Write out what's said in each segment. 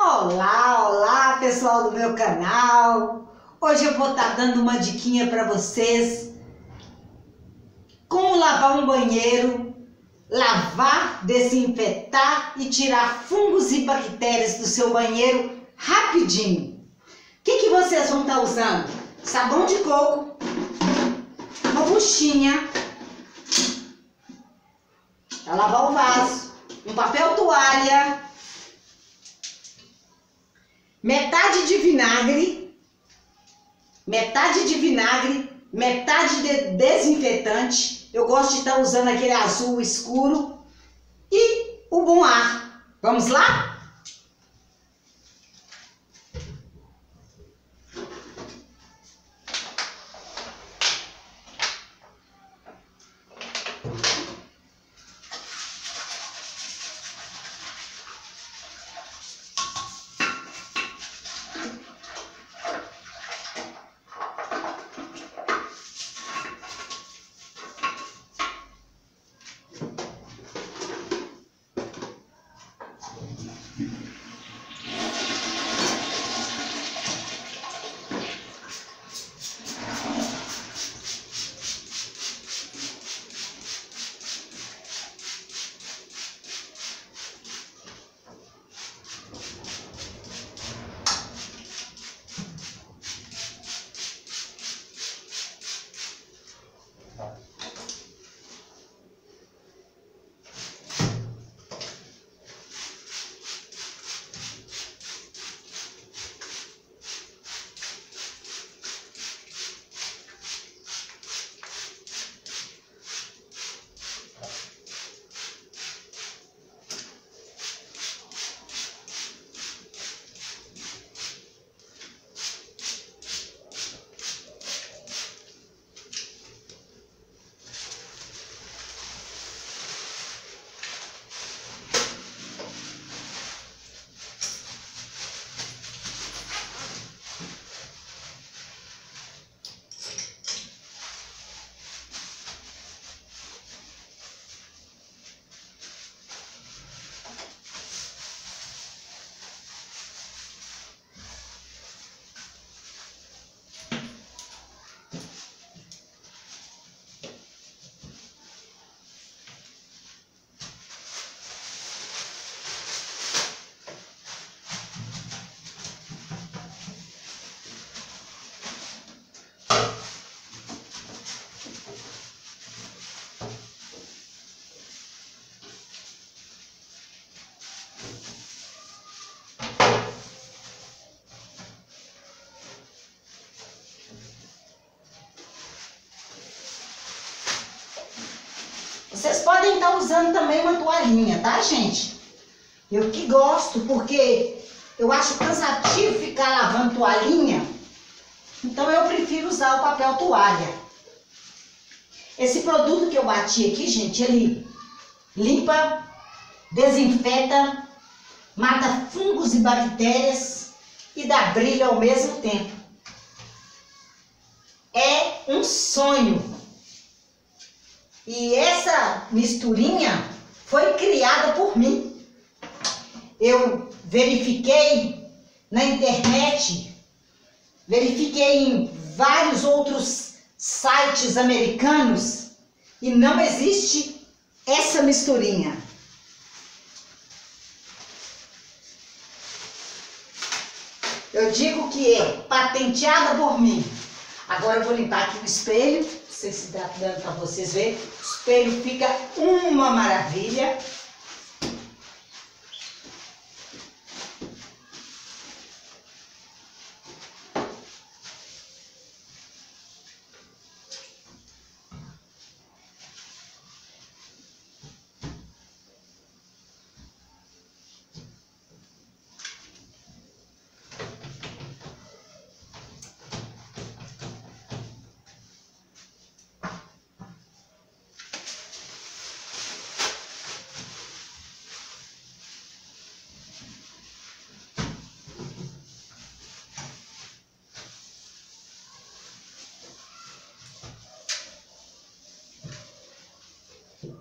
Olá, olá pessoal do meu canal. Hoje eu vou estar dando uma diquinha para vocês como lavar um banheiro, lavar, desinfetar e tirar fungos e bactérias do seu banheiro rapidinho. O que vocês vão estar usando? Sabão de coco, uma buchinha para lavar o vaso, um papel toalha, metade de vinagre, metade de desinfetante. Eu gosto de estar usando aquele azul escuro e o bom ar. Vamos lá? Vocês podem estar usando também uma toalhinha, tá, gente? Eu que gosto, porque eu acho cansativo ficar lavando toalhinha, então eu prefiro usar o papel toalha. Esse produto que eu bati aqui, gente, ele limpa, desinfeta, mata fungos e bactérias e dá brilho ao mesmo tempo. É um sonho. E essa misturinha foi criada por mim. Eu verifiquei na internet, verifiquei em vários outros sites americanos e não existe essa misturinha. Eu digo que é patenteada por mim. Agora eu vou limpar aqui o espelho, não sei se dá dando para vocês verem. O espelho fica uma maravilha.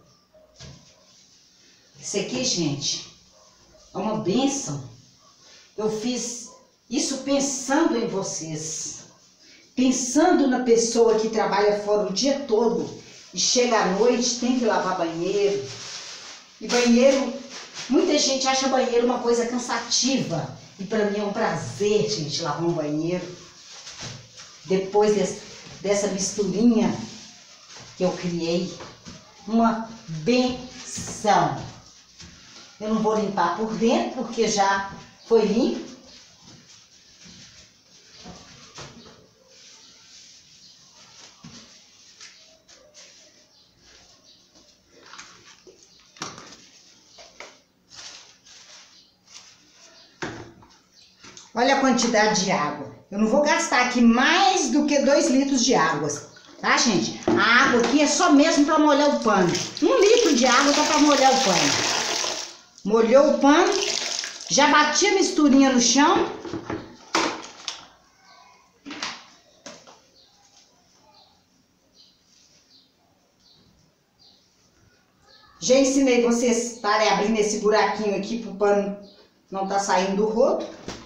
Isso aqui, gente, é uma bênção. Eu fiz isso pensando em vocês. Pensando na pessoa que trabalha fora o dia todo e chega à noite, tem que lavar banheiro. E banheiro, muita gente acha banheiro uma coisa cansativa. E para mim é um prazer, gente, lavar um banheiro. Depois dessa misturinha que eu criei, uma benção. Eu não vou limpar por dentro, porque já foi limpo. Olha a quantidade de água. Eu não vou gastar aqui mais do que 2 litros de água, tá, gente? A água aqui é só mesmo para molhar o pano. 1 litro de água tá para molhar o pano. Molhou o pano, já bati a misturinha no chão. Já ensinei vocês estarem abrindo esse buraquinho aqui pro pano não tá saindo do rodo.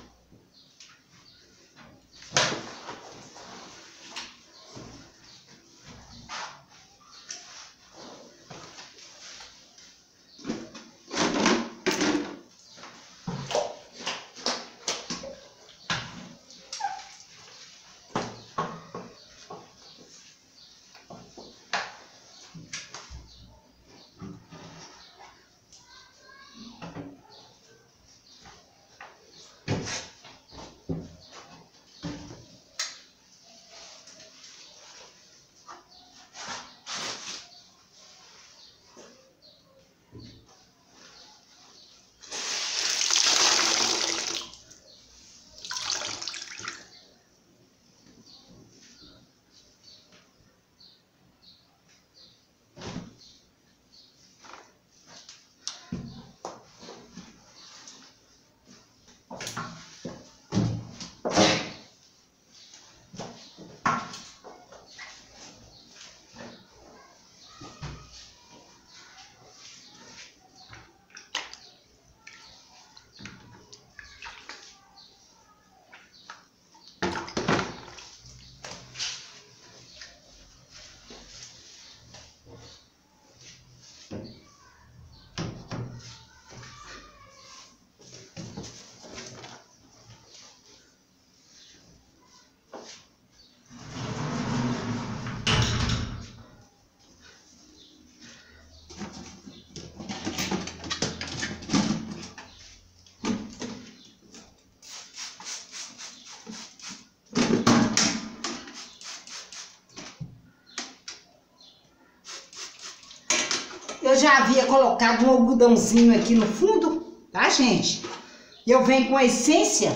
Eu já havia colocado um algodãozinho aqui no fundo, tá, gente? E eu venho com a essência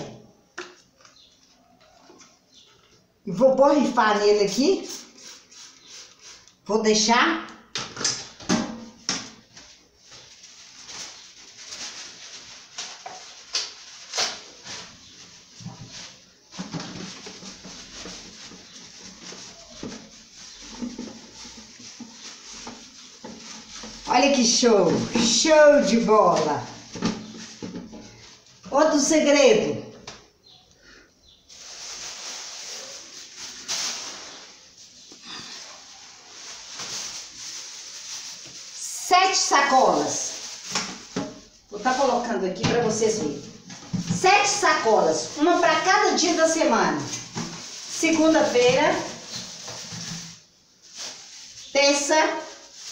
e vou borrifar nele aqui. Vou deixar. Olha que show! Show de bola! Outro segredo. Sete sacolas. Vou estar colocando aqui para vocês verem. 7 sacolas, uma para cada dia da semana. Segunda-feira, terça,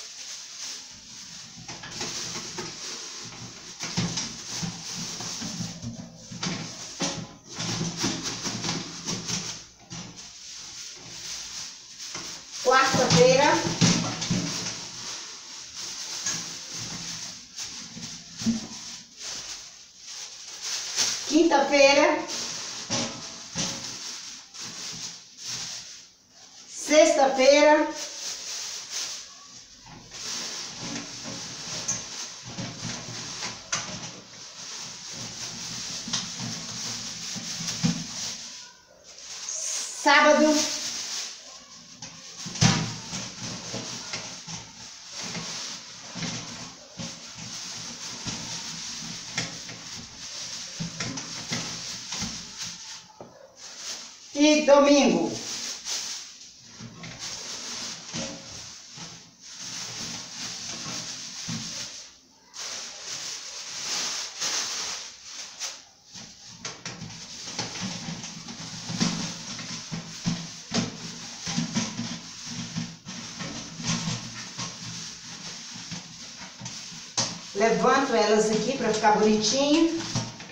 quarta-feira, quinta-feira, sexta-feira, sábado, e domingo. Levanto elas aqui para ficar bonitinho.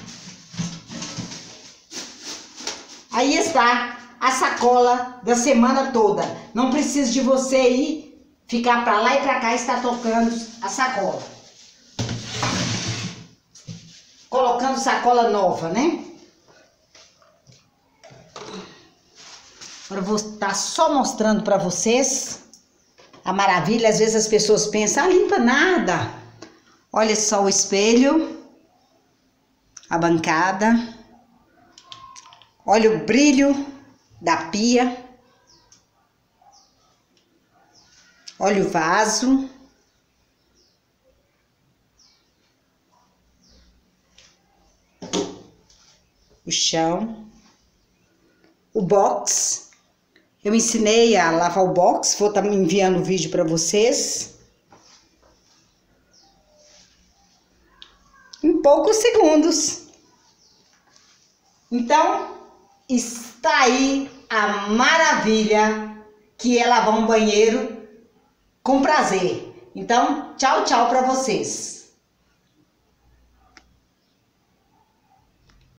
Aí está a sacola da semana toda. Não precisa de você ir ficar para lá e para cá e estar tocando a sacola. Colocando sacola nova, né? Agora eu vou estar só mostrando para vocês a maravilha. Às vezes as pessoas pensam, ah, limpa nada. Olha só o espelho, a bancada. Olha o brilho da pia. Olha o vaso. O chão. O box. Eu ensinei a lavar o box. Vou estar enviando o vídeo para vocês. Em poucos segundos. Então, está aí a maravilha que é lavar um banheiro com prazer. Então, tchau, tchau para vocês.